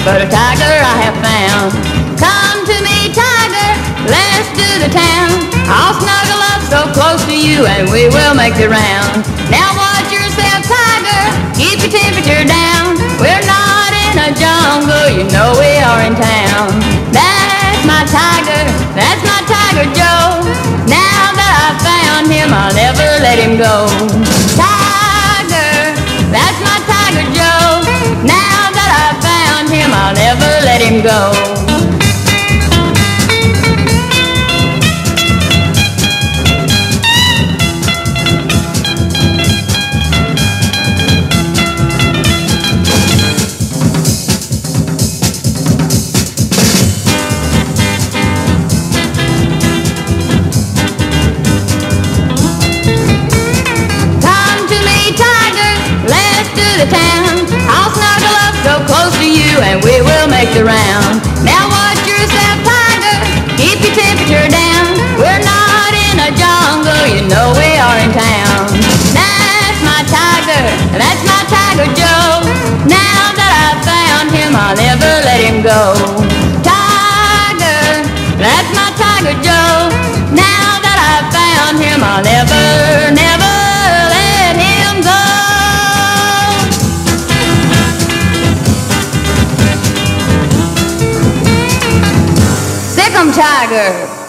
but a tiger I have found. Come to me, tiger, let's do the town. I'll snuggle up so close to you and we will make the round. Now watch yourself, tiger, keep your temperature down. We're not in a jungle, you know we are in town. That's my tiger Joe. Now that I've found him, I'll never let him go. Tiger, that's my tiger Joe. Now that I've found him, I'll never let him go. Town. I'll snuggle up so close to you and we will make the round. Now watch yourself, tiger, keep your temperature down. We're not in a jungle, you know we are in town. That's my tiger Joe. Now that I've found him, I'll never let him go. Tiger, that's my tiger Joe. Now that I've found him, I'll never let him go. Tiger.